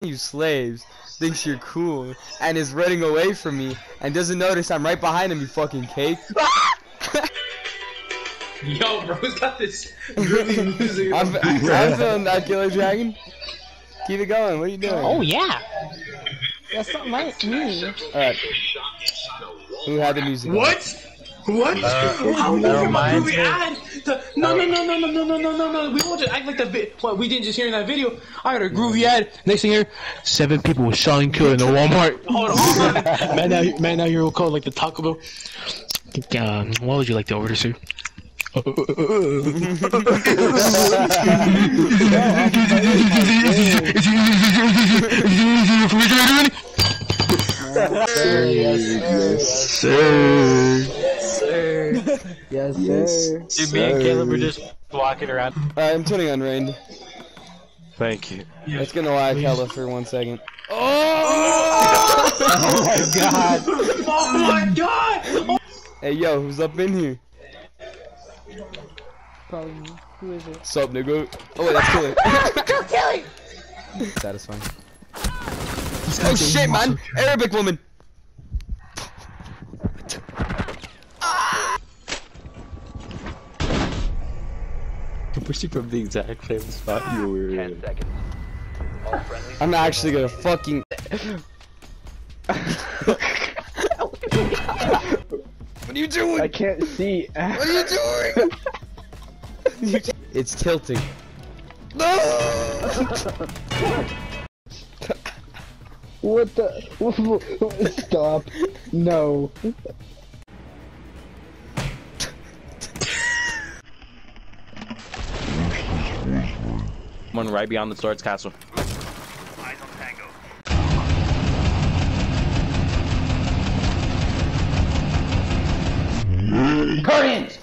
You slaves thinks you're cool and is running away from me and doesn't notice I'm right behind him, you fucking cake. Yo, bro's got this groovy music. I'm feeling that, Killer Dragon. Keep it going. What are you doing? Oh yeah. That's not me. Alright. Who had the music? What? What? How we from a groovy ad? No. We won't just act like that. What? We didn't just hear in that video. I heard a groovy ad. Next thing here, 7 people were shot and killed in the Walmart. Hold on. Man, now you're called like the Taco Bell. What would you like to order, sir? Yes, sir. Dude, me and Caleb were just walking around. I'm turning on rain. Thank you. It's gonna lag hella for 1 second. Oh my god! Oh my god! Hey yo, who's up in here? Probably me. Who is it? Sup, nigga? Oh wait, that's Killer. Kelly! Satisfying. Oh shit, man! Arabic woman! I pushed you from the exact same spot you were in. 10 seconds. All friendlies. I'm actually gonna fucking... What are you doing? I can't see. What are you doing? It's tilting. No! What the? Stop. No. One right beyond the Sword's Castle. Eyes on Tango. Guardians!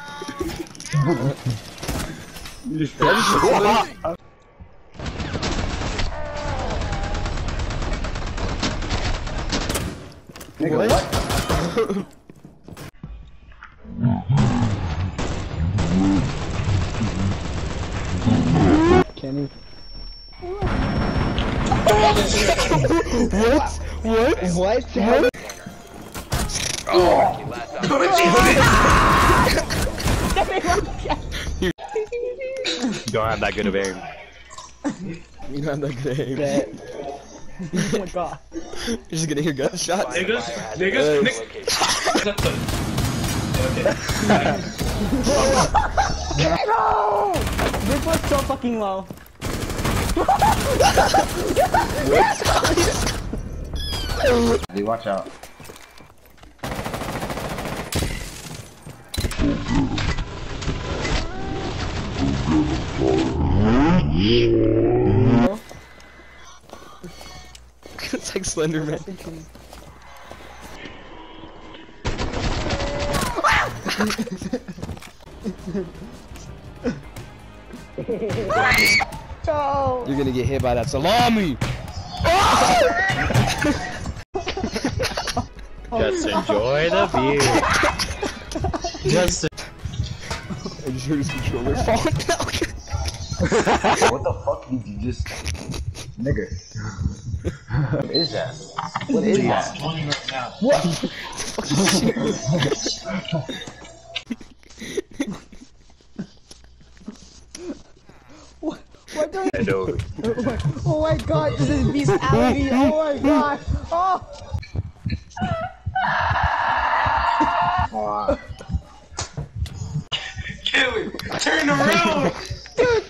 What? Kenny. What? What? What? You don't have that good of aim. You don't have that good aim. Oh my god. You're just gonna hear gunshots. Niggas. No! This was so fucking low. Hey, watch out. It's like Slenderman. No! You're gonna get hit by that salami! Just enjoy the view. Just. I just heard his controller falling down. What the fuck did you just... Nigga. What is that? What is that? What? What the? I know. Oh my god, this is bestiality! Oh my god! Oh! Kelly, turn around! Dude!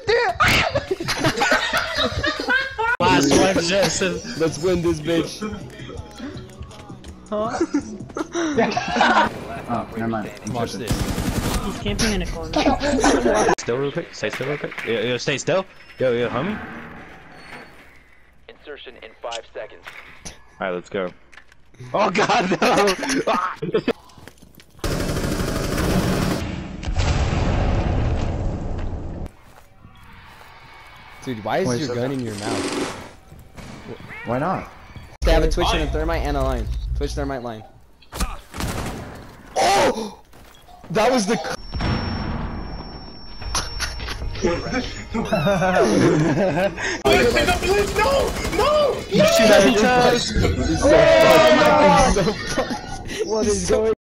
Last one, Justin. Let's win this bitch. Huh? Oh, never mind. Watch this. He's camping in a corner. Still real quick. Stay still real quick. Yo, stay still. Yo, homie. Insertion in 5 seconds. Alright, let's go. Oh god, no! Dude, why is your gun in your mouth? Why not? They have a Twitch and a Thermite and a line. Twitch, Thermite, line. Oh! That was the... Please, no! chest, chest. It's so funny. It's so funny. What is going